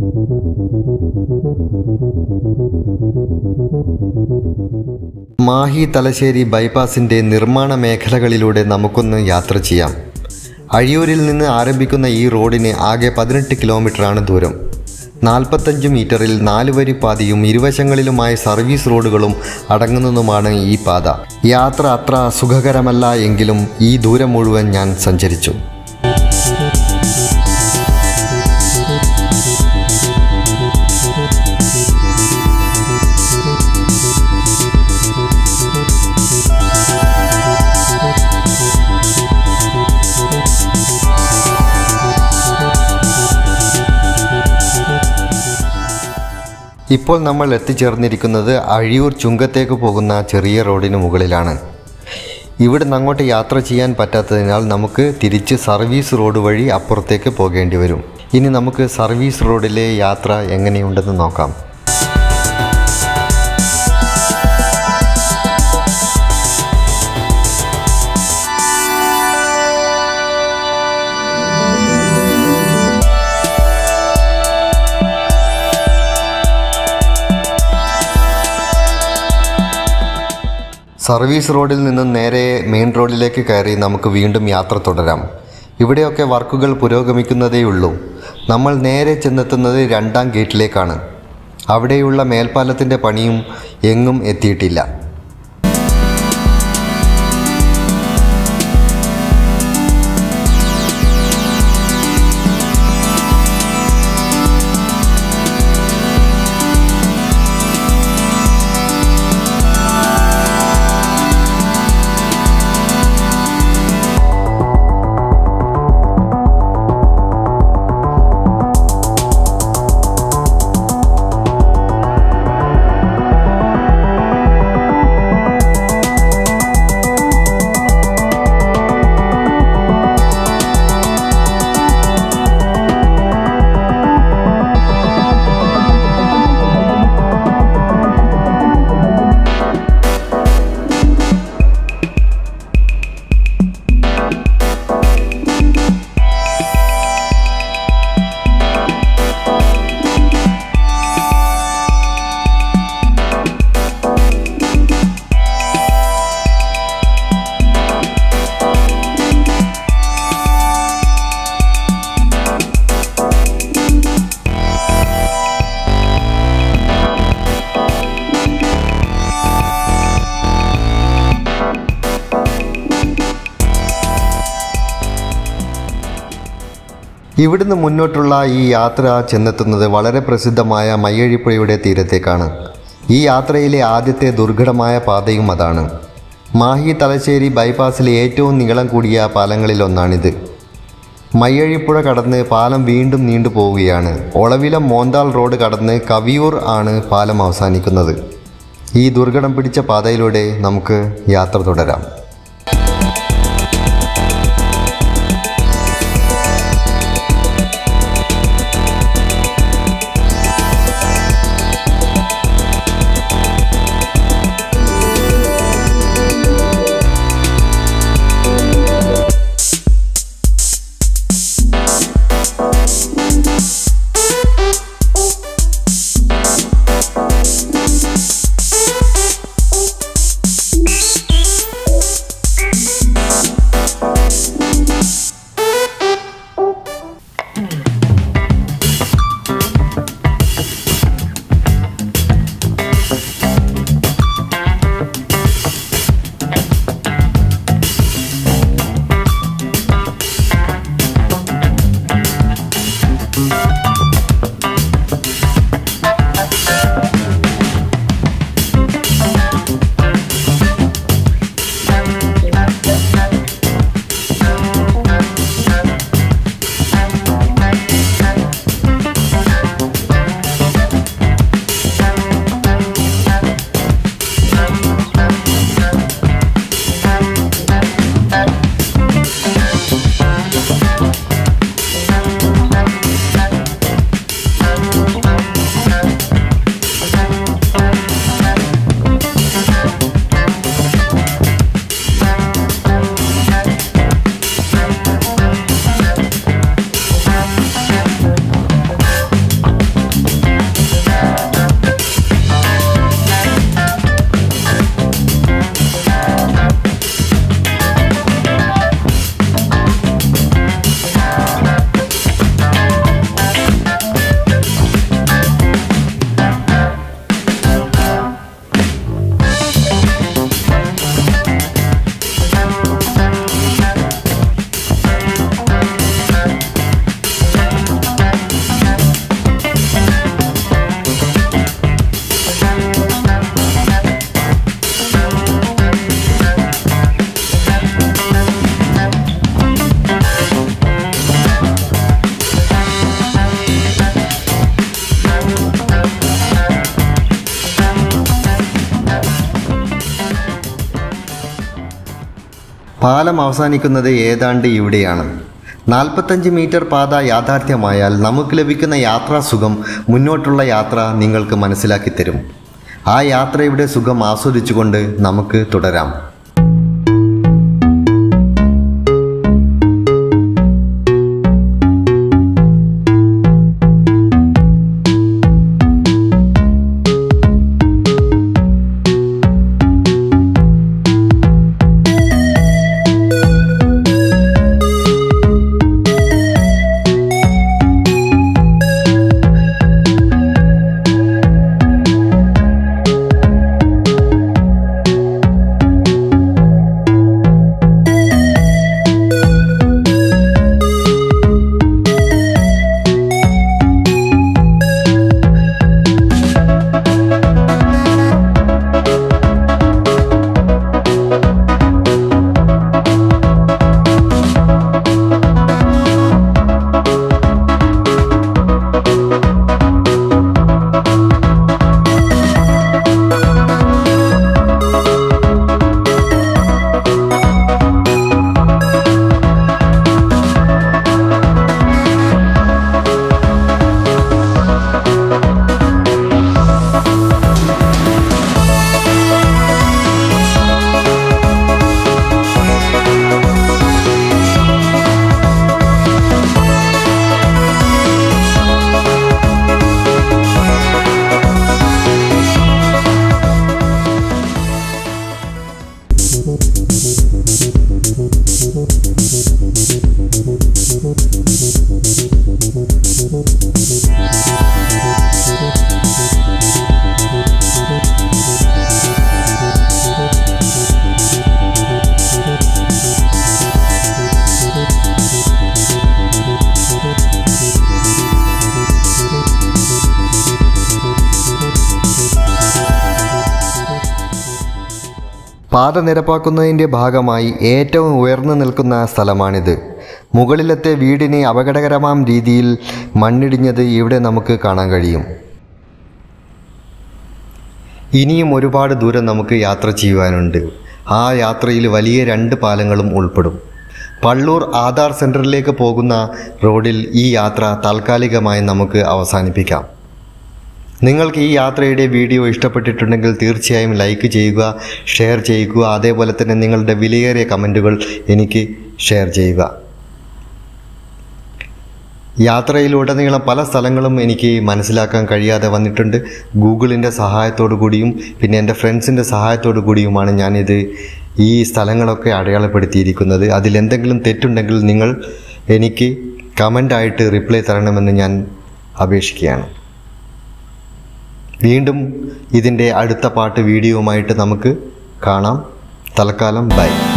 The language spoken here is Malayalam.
മാഹി തലശ്ശേരി ബൈപ്പാസിൻ്റെ നിർമ്മാണ മേഖലകളിലൂടെ നമുക്കൊന്ന് യാത്ര ചെയ്യാം. അഴിയൂരിൽ നിന്ന് ആരംഭിക്കുന്ന ഈ റോഡിന് ആകെ 18 കിലോമീറ്ററാണ് ദൂരം. 45 മീറ്ററിൽ 4 വരി പാതയും ഇരുവശങ്ങളിലുമായി സർവീസ് റോഡുകളും അടങ്ങുന്നതുമാണ് ഈ പാത. യാത്ര അത്ര സുഖകരമല്ല എങ്കിലും ഈ ദൂരം മുഴുവൻ ഞാൻ സഞ്ചരിച്ചു. ഇപ്പോൾ നമ്മൾ എത്തിച്ചേർന്നിരിക്കുന്നത് അഴിയൂർ ചുങ്കത്തേക്ക് പോകുന്ന ചെറിയ റോഡിന് മുകളിലാണ്. ഇവിടെ നിന്ന് അങ്ങോട്ട് യാത്ര ചെയ്യാൻ പറ്റാത്തതിനാൽ നമുക്ക് തിരിച്ച് സർവീസ് റോഡ് വഴി അപ്പുറത്തേക്ക് പോകേണ്ടി വരും. ഇനി നമുക്ക് സർവീസ് റോഡിലെ യാത്ര എങ്ങനെയുണ്ടെന്ന് നോക്കാം. സർവീസ് റോഡിൽ നിന്നും നേരെ മെയിൻ റോഡിലേക്ക് കയറി നമുക്ക് വീണ്ടും യാത്ര തുടരാം. ഇവിടെയൊക്കെ വർക്കുകൾ പുരോഗമിക്കുന്നതേയുള്ളൂ. നമ്മൾ നേരെ ചെന്നെത്തുന്നത് 2ാം ഗേറ്റിലേക്കാണ്. അവിടെയുള്ള മേൽപ്പാലത്തിൻ്റെ പണിയും എങ്ങും എത്തിയിട്ടില്ല. ഇവിടുന്ന് മുന്നോട്ടുള്ള ഈ യാത്ര ചെന്നെത്തുന്നത് വളരെ പ്രസിദ്ധമായ മയ്യഴിപ്പുഴയുടെ തീരത്തേക്കാണ്. ഈ യാത്രയിലെ ആദ്യത്തെ ദുർഘടമായ പാതയും അതാണ്. മാഹി തലശ്ശേരി ബൈപ്പാസിലെ ഏറ്റവും നീളം കൂടിയ പാലങ്ങളിലൊന്നാണിത്. മയ്യഴിപ്പുഴ കടന്ന് പാലം വീണ്ടും നീണ്ടു പോവുകയാണ്. ഒളവിലം മോന്താൾ റോഡ് കടന്ന് കവിയൂർ ആണ് പാലം അവസാനിക്കുന്നത്. ഈ ദുർഘടം പിടിച്ച പാതയിലൂടെ നമുക്ക് യാത്ര തുടരാം. പാലം അവസാനിക്കുന്നത് ഏതാണ്ട് ഇവിടെയാണ്. 45 മീറ്റർ പാത യാഥാർത്ഥ്യമായാൽ നമുക്ക് ലഭിക്കുന്ന യാത്രാസുഖം മുന്നോട്ടുള്ള യാത്ര നിങ്ങൾക്ക് മനസ്സിലാക്കി തരും. ആ യാത്രയുടെ സുഖം ആസ്വദിച്ചുകൊണ്ട് നമുക്ക് തുടരാം. പാത നിരപ്പാക്കുന്നതിൻ്റെ ഭാഗമായി ഏറ്റവും ഉയർന്നു നിൽക്കുന്ന സ്ഥലമാണിത്. മുകളിലത്തെ വീടിന് അപകടകരമായ രീതിയിൽ മണ്ണിടിഞ്ഞത് ഇവിടെ നമുക്ക് കാണാൻ കഴിയും. ഇനിയും ഒരുപാട് ദൂരം നമുക്ക് യാത്ര ചെയ്യുവാനുണ്ട്. ആ യാത്രയിൽ വലിയ 2 പാലങ്ങളും ഉൾപ്പെടും. പള്ളൂർ ആധാർ സെൻറ്ററിലേക്ക് പോകുന്ന റോഡിൽ ഈ യാത്ര താൽക്കാലികമായി നമുക്ക് അവസാനിപ്പിക്കാം. നിങ്ങൾക്ക് ഈ യാത്രയുടെ വീഡിയോ ഇഷ്ടപ്പെട്ടിട്ടുണ്ടെങ്കിൽ തീർച്ചയായും ലൈക്ക് ചെയ്യുക, ഷെയർ ചെയ്യുക. അതേപോലെ തന്നെ നിങ്ങളുടെ വിലയേറിയ കമൻറ്റുകൾ എനിക്ക് ഷെയർ ചെയ്യുക. യാത്രയിലുടനീളം പല സ്ഥലങ്ങളും എനിക്ക് മനസ്സിലാക്കാൻ കഴിയാതെ വന്നിട്ടുണ്ട്. ഗൂഗിളിൻ്റെ സഹായത്തോടു കൂടിയും പിന്നെ എൻ്റെ ഫ്രണ്ട്സിൻ്റെ സഹായത്തോടു കൂടിയുമാണ് ഞാനിത് ഈ സ്ഥലങ്ങളൊക്കെ അടയാളപ്പെടുത്തിയിരിക്കുന്നത്. അതിലെന്തെങ്കിലും തെറ്റുണ്ടെങ്കിൽ നിങ്ങൾ എനിക്ക് കമൻ്റായിട്ട് റിപ്ലൈ തരണമെന്ന് ഞാൻ അപേക്ഷിക്കുകയാണ്. വീണ്ടും ഇതിൻ്റെ അടുത്ത പാട്ട് വീഡിയോയുമായിട്ട് നമുക്ക് കാണാം. തൽക്കാലം ബൈ.